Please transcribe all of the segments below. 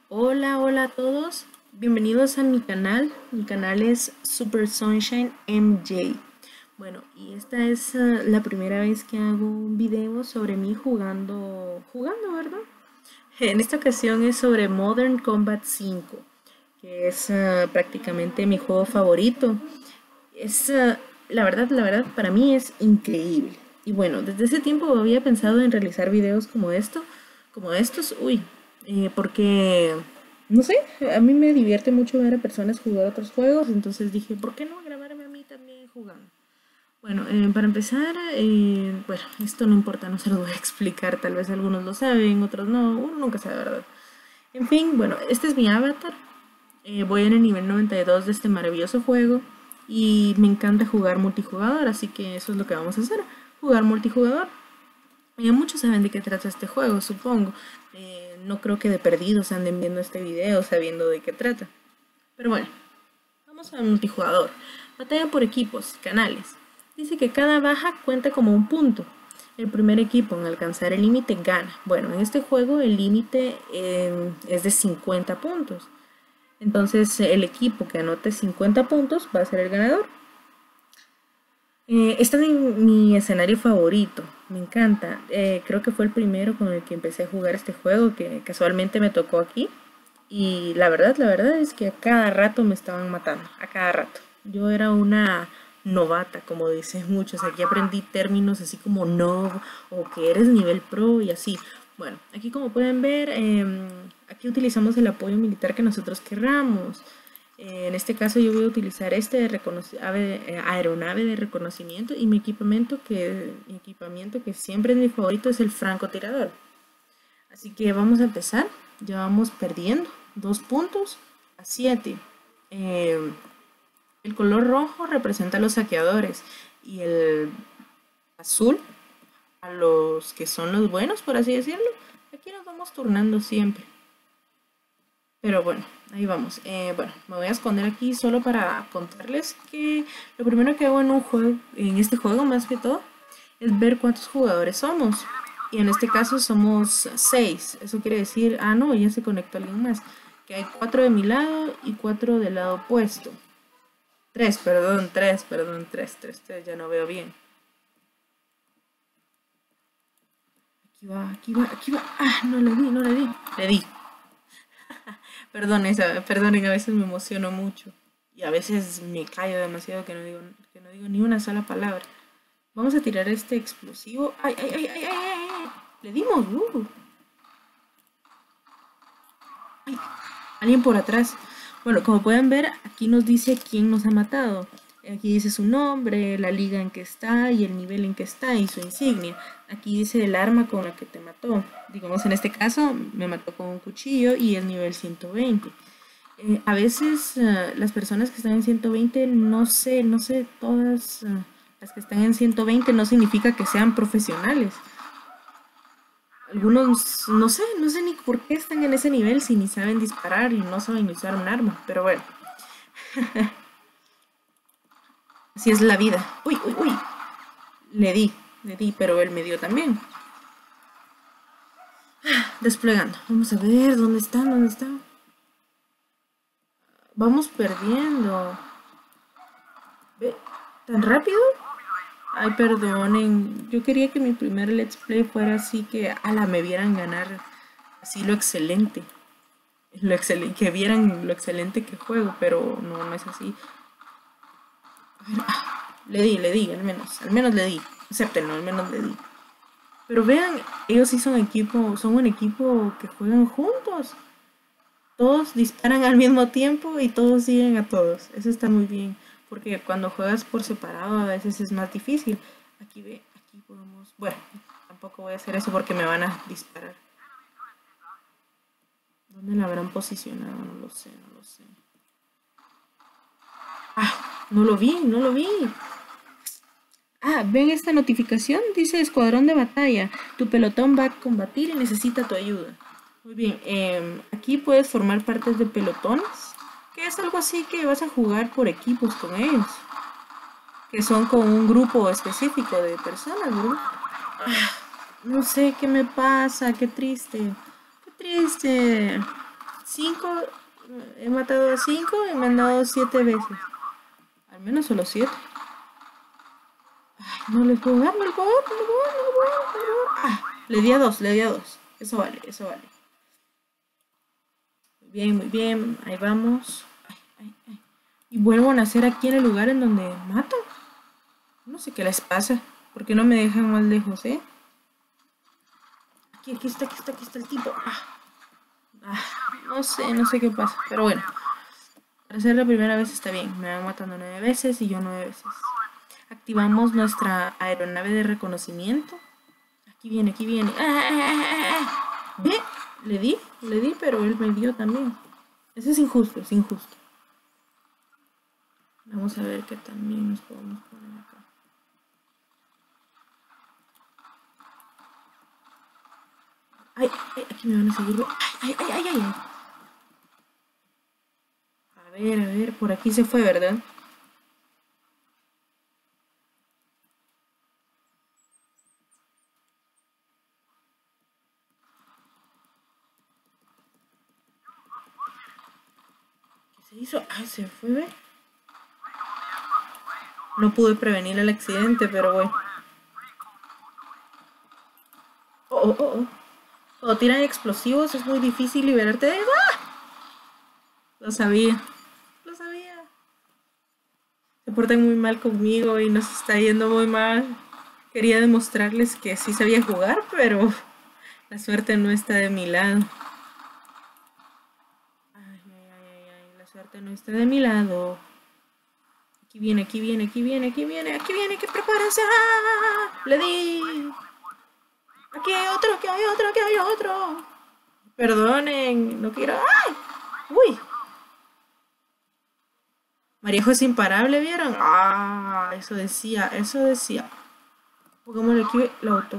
Hola, hola a todos. Bienvenidos a mi canal. Mi canal es Super Sunshine MJ. Bueno, y esta es la primera vez que hago un video sobre mí jugando, ¿verdad? En esta ocasión es sobre Modern Combat 5, que es prácticamente mi juego favorito. Es, la verdad, para mí es increíble. Y bueno, desde ese tiempo había pensado en realizar videos como estos, porque, no sé, a mí me divierte mucho ver a personas jugar otros juegos, entonces dije, ¿por qué no grabarme a mí también jugando? Bueno, para empezar, bueno, esto no importa, no se lo voy a explicar, tal vez algunos lo saben, otros no, uno nunca sabe, ¿verdad? En fin, bueno, este es mi avatar. Voy en el nivel 92 de este maravilloso juego y me encanta jugar multijugador, así que eso es lo que vamos a hacer, jugar multijugador. Muchos saben de qué trata este juego, supongo. No creo que de perdidos anden viendo este video sabiendo de qué trata. Pero bueno, vamos al multijugador. Batalla por equipos, canales. Dice que cada baja cuenta como un punto. El primer equipo en alcanzar el límite gana. Bueno, en este juego el límite es de 50 puntos. Entonces el equipo que anote 50 puntos va a ser el ganador. Este es mi escenario favorito, me encanta. Creo que fue el primero con el que empecé a jugar este juego, que casualmente me tocó aquí. Y la verdad es que a cada rato me estaban matando, a cada rato. Yo era una novata, como dicen muchos. Aquí aprendí términos así como noob o que eres nivel pro y así. Bueno, aquí como pueden ver, aquí utilizamos el apoyo militar que nosotros querramos. En este caso yo voy a utilizar este aeronave de reconocimiento y mi equipamiento que siempre es mi favorito es el francotirador. Así que vamos a empezar. Ya vamos perdiendo 2 puntos a 7. Eh, el color rojo representa a los saqueadores y el azul a los que son los buenos, por así decirlo. Aquí nos vamos turnando siempre. Pero bueno, ahí vamos. Bueno, me voy a esconder aquí solo para contarles que lo primero que hago en un juego, en este juego más que todo, es ver cuántos jugadores somos. Y en este caso somos 6. Eso quiere decir, no, ya se conectó alguien más. Que hay 4 de mi lado y 4 del lado opuesto. 3, perdón, 3, perdón, 3, 3, 3, ya no veo bien. Aquí va, aquí va, aquí va. No le di, no le di. Le di. Perdonen, a veces me emociono mucho y a veces me callo demasiado que no digo ni una sola palabra. Vamos a tirar este explosivo. ¡Ay, ay, ay, ay, ay, ay! Ay. Le dimos. Ay, alguien por atrás. Bueno, como pueden ver, aquí nos dice quién nos ha matado. Aquí dice su nombre, la liga en que está y el nivel en que está y su insignia. Aquí dice el arma con la que te mató. Digamos, en este caso me mató con un cuchillo y es nivel 120. A veces las personas que están en 120, no sé, todas las que están en 120 no significa que sean profesionales. Algunos, no sé ni por qué están en ese nivel si ni saben disparar y no saben usar un arma. Pero bueno, así es la vida. Uy, uy, uy. Le di, pero él me dio también. Desplegando. Vamos a ver, ¿dónde están? ¿Dónde están? Vamos perdiendo. ¿Ve? ¿Tan rápido? Ay, perdonen. Yo quería que mi primer Let's Play fuera así que me vieran ganar así lo excelente. Que vieran lo excelente que juego, pero no, no es así. A ver, le di, al menos le di. Acéptenlo, al menos le di. Pero vean, ellos sí son un equipo que juegan juntos. Todos disparan al mismo tiempo y todos siguen a todos. Eso está muy bien, porque cuando juegas por separado a veces es más difícil. Aquí podemos... Bueno, tampoco voy a hacer eso porque me van a disparar. ¿Dónde la habrán posicionado? No lo sé, no lo sé. No lo vi, no lo vi. ¿Ven esta notificación? Dice escuadrón de batalla. Tu pelotón va a combatir y necesita tu ayuda. Muy bien, aquí puedes formar partes de pelotones, que es algo así que vas a jugar por equipos con ellos, que son con un grupo específico de personas, ¿verdad? No sé qué me pasa, qué triste, qué triste. 5, he matado a 5 y me han dado 7 veces. Al menos solo 7. Ay, no les puedo dar, no les puedo dar, no les puedo dar, no les puedo dar, no les puedo dar. Ah, le di a 2, le di a 2. Eso vale, eso vale. Muy bien, ahí vamos. Ay, ay, ay. Y vuelvo a nacer aquí en el lugar en donde mato. No sé qué les pasa. ¿Por qué no me dejan más lejos, eh? Aquí está el tipo. No sé qué pasa. Pero bueno, para ser la primera vez está bien. Me van matando 9 veces y yo 9 veces. Activamos nuestra aeronave de reconocimiento. Aquí viene, aquí viene. ¿Ve? Le di, pero él me dio también. Eso es injusto, es injusto. Vamos a ver qué también nos podemos poner acá. Ay, aquí me van a seguir. Ay. A ver, por aquí se fue, ¿verdad? ¿Qué se hizo? Ay, se fue, ¿ve? No pude prevenir el accidente, pero bueno. Oh. Cuando tiran explosivos es muy difícil liberarte de eso. Lo sabía. Se portan muy mal conmigo y nos está yendo muy mal. Quería demostrarles que sí sabía jugar, pero la suerte no está de mi lado. Ay, la suerte no está de mi lado. Aquí viene, que prepárense. Le di. Aquí hay otro. Perdonen, no quiero. ¡Ay! ¡Uy! Marejo es imparable, ¿vieron? Eso decía. Pongámosle aquí el auto.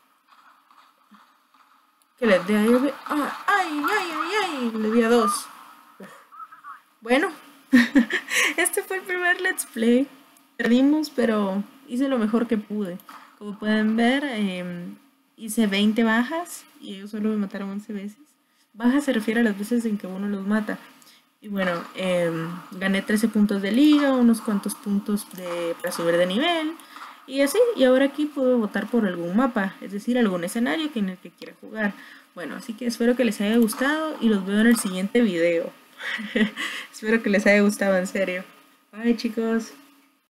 Que les dé ahí. ¡Ay! Le di a 2. Bueno, este fue el primer Let's Play. Perdimos, pero hice lo mejor que pude. Como pueden ver, hice 20 bajas y ellos solo me mataron 11 veces. Bajas se refiere a las veces en que uno los mata. Y bueno, gané 13 puntos de liga, unos cuantos puntos para subir de nivel. Y así, y ahora aquí puedo votar por algún mapa, es decir, algún escenario en el que quiera jugar. Bueno, así que espero que les haya gustado y los veo en el siguiente video. Espero que les haya gustado, en serio. Bye, chicos.